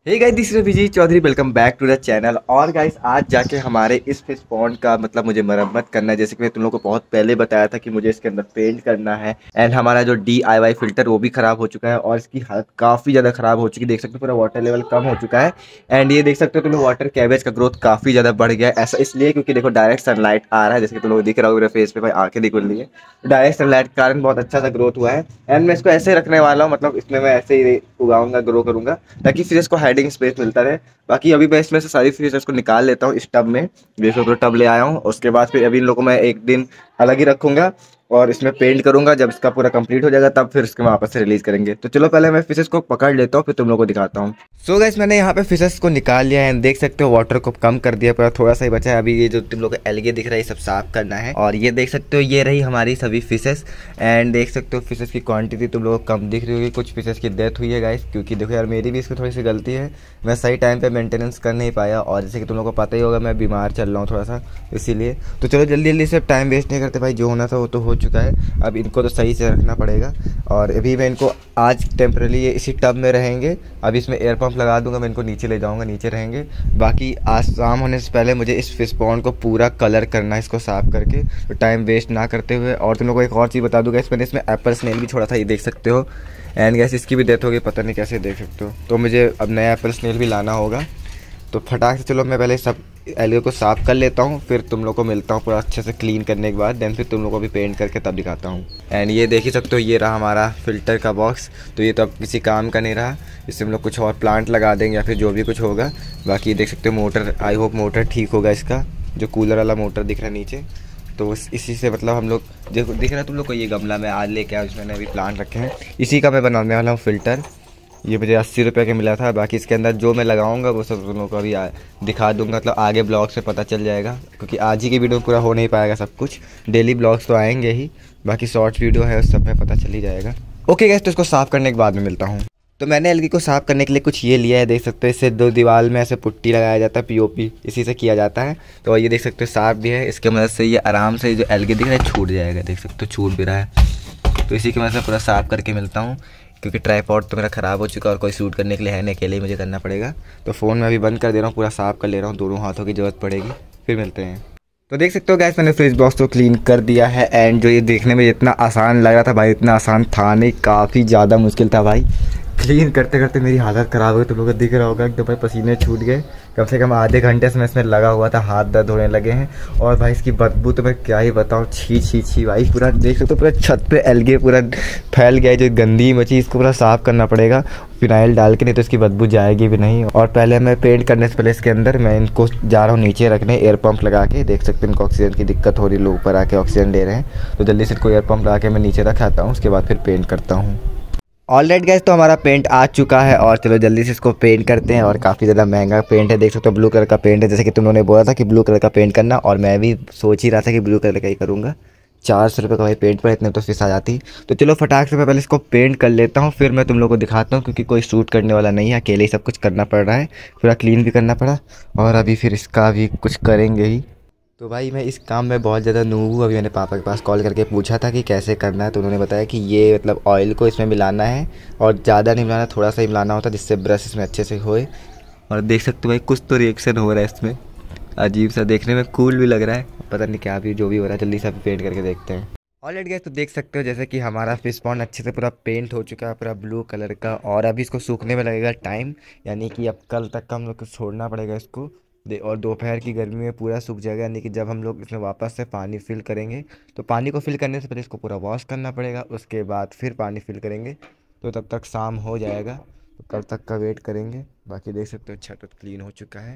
Hey guys, this is Vijay Chaudhary. Welcome back to the channel. और guys, आज जाके हमारे इस फिश पॉन्ड का मतलब मुझे मरम्मत करना है। जैसे कि मैं तुम लोगों को बहुत पहले बताया था कि मुझे इसके अंदर पेंट करना है। एंड हमारा जो DIY फिल्टर वो भी खराब हो चुका है और इसकी हालत काफ़ी ज़्यादा खराब हो चुकी है। देख सकते हो पूरा वाटर लेवल कम हो चुका है। एंड ये देख सकते हो तुम लोग, वाटर कैबेज का ग्रोथ काफ़ी ज़्यादा बढ़ गया है। ऐसा इसलिए क्योंकि देखो डायरेक्ट सनलाइट आ रहा है, जैसे कि तुम लोग दिख रहा होगा मेरे फेस पे, भाई आंखें दिख रही है। डायरेक्ट सनलाइट के कारण बहुत अच्छा सा ग्रोथ हुआ है। एंड मैं इसको ऐसे रखने वाला हूँ, मतलब इसमें मैं ऐसे ही उगाऊंगा, ग्रो करूंगा, ताकि फिर इसको हाइडिंग स्पेस मिलता रहे। बाकी अभी मैं इसमें से सारी फिशेस को निकाल लेता हूँ इस टब में। देखो तो टब ले आया हूँ। उसके बाद फिर अभी इन लोगों को मैं एक दिन अलग ही रखूंगा और इसमें पेंट करूंगा। जब इसका पूरा कंप्लीट हो जाएगा तब फिर इसके वापस से रिलीज करेंगे। तो चलो पहले मैं फिशेस को पकड़ लेता हूँ, फिर तुम लोगों को दिखाता हूँ। सो गाइस, मैंने यहाँ पे फिशेस को निकाल लिया है। देख सकते हो वाटर को कम कर दिया, पर थोड़ा सा ही बचा है। अभी ये जो तुम लोग को एल्गे दिख रहा है ये सब साफ करना है। और ये देख सकते हो ये रही हमारी सभी फिशेस। एंड देख सकते हो फिशेस की क्वांटिटी तुम लोगों को कम दिख रही होगी। कुछ फिशेस की डेथ हुई है गाइस, क्योंकि देखो यार मेरी भी इसमें थोड़ी सी गलती है। मैं सही टाइम पे मेंटेनेंस कर नहीं पाया, और जैसे कि तुम लोगों को पता ही होगा मैं बीमार चल रहा हूँ थोड़ा सा, इसीलिए। तो चलो जल्दी जल्दी से टाइम वेस्ट नहीं करते भाई, जो होना था वो तो हो चुका है। अब इनको तो सही से रखना पड़ेगा। और अभी मैं इनको आज टेम्पररी इसी टब में रहेंगे। अभी इसमें एयर पंप लगा दूंगा, मैं इनको नीचे ले जाऊंगा, नीचे रहेंगे। बाकी आज शाम होने से पहले मुझे इस फिश पॉन्ड को पूरा कलर करना है, इसको साफ करके, तो टाइम वेस्ट ना करते हुए। और तुम लोग को एक और चीज़ बता दूंगा, मैंने इसमें एप्पल स्नेल भी छोड़ा था, ये देख सकते हो। एंड गैस इसकी भी डेथ हो गई, पता नहीं कैसे, देख सकते हो। तो मुझे अब नया एप्पल स्नेल भी लाना होगा। तो फटाक से चलो मैं पहले सब एल्गे को साफ़ कर लेता हूँ, फिर तुम लोग को मिलता हूँ पूरा अच्छे से क्लीन करने के बाद। देन फिर तुम लोग को भी पेंट करके तब दिखाता हूँ। एंड ये देख ही सकते हो, ये रहा हमारा फ़िल्टर का बॉक्स। तो ये तो अब किसी काम का नहीं रहा, इससे हम लोग कुछ और प्लांट लगा देंगे या फिर जो भी कुछ होगा। बाकी देख सकते हो मोटर, आई होप मोटर ठीक होगा इसका, जो कूलर वाला मोटर दिख रहा है नीचे। तो इसी से मतलब हम लोग, देखो दिख रहा है तुम लोग को, ये गमला मैं आज लेके आया, उसमें अभी प्लांट रखे हैं, इसी का मैं बनाने वाला हूँ फ़िल्टर। ये मुझे 80 रुपये का मिला था। बाकी इसके अंदर जो मैं लगाऊंगा वो सब तुम लोगों को अभी दिखा दूंगा, मतलब आगे ब्लॉग से पता चल जाएगा, क्योंकि आज ही की वीडियो में पूरा हो नहीं पाएगा सब कुछ। डेली ब्लॉग्स तो आएंगे ही, बाकी शॉर्ट वीडियो है उस सब में पता चल ही जाएगा। ओके गैस, तो इसको साफ़ करने के बाद में मिलता हूँ। तो मैंने एल्गी को साफ़ करने के लिए कुछ ये लिया है, देख सकते हो। इससे दो दीवार में ऐसे पुट्टी लगाया जाता है, POP इसी से किया जाता है। तो ये देख सकते हो साफ़ भी है, इसके मदद से ये आराम से जो एल्गी दिख रहा है छूट जाएगा, देख सकते हो छूट भी रहा है। तो इसी की मदद से पूरा साफ़ करके मिलता हूँ, क्योंकि ट्राईपॉड तो मेरा ख़राब हो चुका है और कोई शूट करने के लिए है नहीं, अकेले ही मुझे करना पड़ेगा। तो फ़ोन में अभी बंद कर दे रहा हूँ, पूरा साफ़ कर ले रहा हूँ, दोनों हाथों की ज़रूरत पड़ेगी। फिर मिलते हैं। तो देख सकते हो गैस, मैंने फ्रिज बॉक्स को क्लीन कर दिया है। एंड जो ये देखने में जितना आसान लग रहा था भाई, इतना आसान था नहीं, काफ़ी ज़्यादा मुश्किल था भाई। क्लीन करते करते मेरी हालत ख़राब हो गई, तुम लोगों को दिख रहा होगा एकदम भाई, पसीने छूट गए। कम से कम आधे घंटे से मैं इसमें लगा हुआ था, हाथ दर्द होने लगे हैं। और भाई इसकी बदबू तो मैं क्या ही बताऊँ, छी छी छी भाई। पूरा देख सकते हो, पूरा छत पे एल्गे पूरा फैल गया है, जो गंदी मची, इसको पूरा साफ़ करना पड़ेगा फिनाइल डाल के, नहीं तो इसकी बदबू जाएगी भी नहीं। और पहले मैं पेंट करने से पहले इसके अंदर मैं इनको जा रहा हूँ नीचे रखने, एयर पंप लगा के। देख सकते हैं इनको ऑक्सीजन की दिक्कत हो रही है, लोग ऊपर आके ऑक्सीजन ले रहे हैं। तो जल्दी से इनको एयर पंप लगा के मैं नीचे रख आता हूँ, उसके बाद फिर पेंट करता हूँ। ऑलराइट गाइस, तो हमारा पेंट आ चुका है और चलो जल्दी से इसको पेंट करते हैं। और काफ़ी ज़्यादा महंगा पेंट है, देख सकते हो ब्लू कलर का पेंट है, जैसे कि तुम लोगों ने बोला था कि ब्लू कलर का पेंट करना, और मैं भी सोच ही रहा था कि ब्लू कलर का ही करूँगा। 400 रुपये का भाई पेंट पर, इतने तो फीस आ जाती। तो चलो फटाक से मैं पहले इसको पेंट कर लेता हूँ, फिर मैं तुम लोग को दिखाता हूँ, क्योंकि कोई शूट करने वाला नहीं है, अकेले ही सब कुछ करना पड़ रहा है। पूरा क्लीन भी करना पड़ा, और अभी फिर इसका भी कुछ करेंगे ही। तो भाई मैं इस काम में बहुत ज़्यादा नूब हूँ। अभी मैंने पापा के पास कॉल करके पूछा था कि कैसे करना है, तो उन्होंने बताया कि ये मतलब ऑयल को इसमें मिलाना है, और ज़्यादा नहीं मिलाना, थोड़ा सा ही मिलाना होता है, जिससे ब्रश इसमें अच्छे से होए। और देख सकते हो भाई कुछ तो रिएक्शन हो रहा है इसमें, अजीब सा, देखने में कूल भी लग रहा है, पता नहीं क्या भी जो भी हो रहा है। जल्दी से अभी पेंट करके देखते हैं। ऑलरेडी गैस, तो देख सकते हो जैसे कि हमारा फिश पॉन्ड अच्छे से पूरा पेंट हो चुका है, पूरा ब्लू कलर का। और अभी इसको सूखने में लगेगा टाइम, यानी कि अब कल तक का हम लोग को छोड़ना पड़ेगा इसको। और दोपहर की गर्मी में पूरा सूख जाएगा, यानी कि जब हम लोग इसमें वापस से पानी फिल करेंगे, तो पानी को फिल करने से पहले इसको पूरा वॉश करना पड़ेगा, उसके बाद फिर पानी फिल करेंगे। तो तब तक शाम हो जाएगा, तो कल तक का वेट करेंगे। बाकी देख सकते हो छत क्लीन हो चुका है।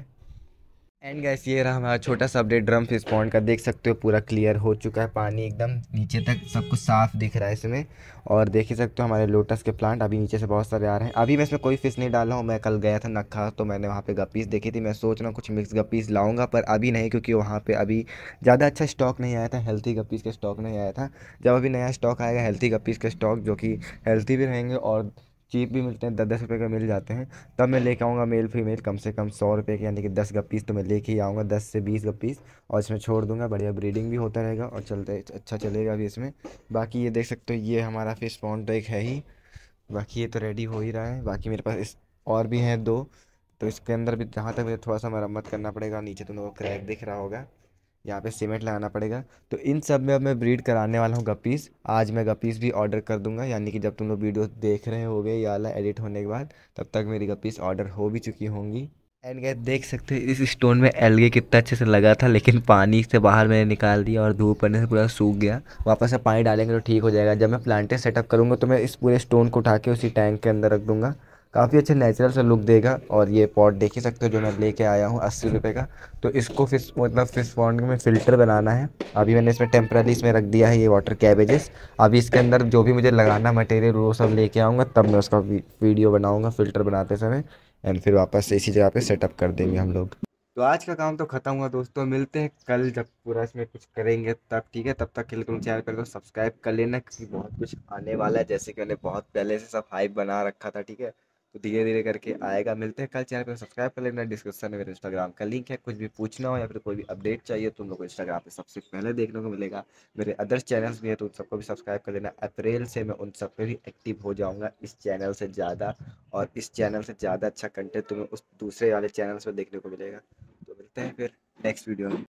एंड गैस, ये रहा हमारा छोटा सा अपडेट ड्रम फिश पॉन्ड का, देख सकते हो पूरा क्लियर हो चुका है, पानी एकदम नीचे तक सब कुछ साफ दिख रहा है इसमें। और देख ही सकते हो हमारे लोटस के प्लांट अभी नीचे से बहुत सारे आ रहे हैं। अभी मैं इसमें कोई फिश नहीं डाला हूँ, मैं कल गया था नखा, तो मैंने वहाँ पे गप्पीस देखी थी। मैं सोच रहा हूँ कुछ मिक्स गप्पीस लाऊंगा, पर अभी नहीं, क्योंकि वहाँ पे अभी ज़्यादा अच्छा स्टॉक नहीं आया था, हेल्थी गप्पीस के स्टॉक नहीं आया था। जब अभी नया स्टॉक आएगा हेल्थी गप्पीस के स्टॉक, जो कि हेल्थी भी रहेंगे और चीप भी मिलते हैं, 10-10 रुपये का मिल जाते हैं, तब मैं लेके आऊँगा मेल फीमेल कम से कम 100 रुपये के, यानी कि 10 गप्पीस तो मैं लेके ही आऊँगा, 10 से 20 गप्पीस। और इसमें छोड़ दूंगा, बढ़िया ब्रीडिंग भी होता रहेगा और चलते अच्छा चलेगा भी इसमें। बाकी ये देख सकते हो, ये हमारा फिश पॉन्ड तो एक है ही, बाकी ये तो रेडी हो ही रहा है। बाकी मेरे पास और भी हैं दो, तो इसके अंदर भी जहाँ तक मुझे थोड़ा सा मरम्मत करना पड़ेगा। नीचे तुम लोगों को क्रैक दिख रहा होगा, यहाँ पे सीमेंट लगाना पड़ेगा। तो इन सब में अब मैं ब्रीड कराने वाला हूँ गपीस। आज मैं गपीस भी ऑर्डर कर दूंगा, यानी कि जब तुम लोग वीडियो देख रहे होगे या वाला एडिट होने के बाद, तब तक मेरी गपीस ऑर्डर हो भी चुकी होंगी। एंड गाइस देख सकते हैं इस स्टोन में एल्गे कितना अच्छे से लगा था, लेकिन पानी से बाहर मैंने निकाल दिया और धूप पड़ने से पूरा सूख गया। वापस से पानी डालेंगे तो ठीक हो जाएगा। जब मैं प्लांटेड सेटअप करूँगा तो मैं इस पूरे स्टोन को उठा के उसी टैंक के अंदर रख दूंगा। काफ़ी अच्छा नेचुरल सा लुक देगा। और ये पॉट देख ही सकते हो जो मैं लेके आया हूँ 80 रुपये का। तो इसको फिश मतलब फिश पॉन्ड में फ़िल्टर बनाना है। अभी मैंने इसमें टेम्पररी इसमें रख दिया है ये वाटर कैबेजेस। अभी इसके अंदर जो भी मुझे लगाना मटेरियल वो सब लेके आऊँगा, तब मैं उसका वीडियो बनाऊँगा फ़िल्टर बनाते समय। एंड फिर वापस से इसी जगह पे सेटअप कर देंगे हम लोग। तो आज का काम तो खत्म हुआ दोस्तों, मिलते हैं कल जब पूरा इसमें कुछ करेंगे तब, ठीक है। तब तक के लिए तुम चैनल पर सब्सक्राइब कर लेना, क्योंकि बहुत कुछ आने वाला है। जैसे कि मैंने बहुत पहले से सब हाइप बना रखा था, ठीक है। तो धीरे धीरे करके आएगा। मिलते हैं कल, चैनल पर सब्सक्राइब कर लेना। डिस्क्रिप्शन में मेरे इंस्टाग्राम का लिंक है। कुछ भी पूछना हो या फिर कोई भी अपडेट चाहिए तुम लोग को इंस्टाग्राम पे सबसे पहले देखने को मिलेगा। मेरे अदर्स चैनल्स भी है तो उन सबको भी सब्सक्राइब कर लेना। अप्रैल से मैं उन सब पे भी एक्टिव हो जाऊंगा, इस चैनल से ज़्यादा। और इस चैनल से ज़्यादा अच्छा कंटेंट तुम्हें उस दूसरे वाले चैनल्स पर देखने को मिलेगा। तो मिलते हैं फिर नेक्स्ट वीडियो में।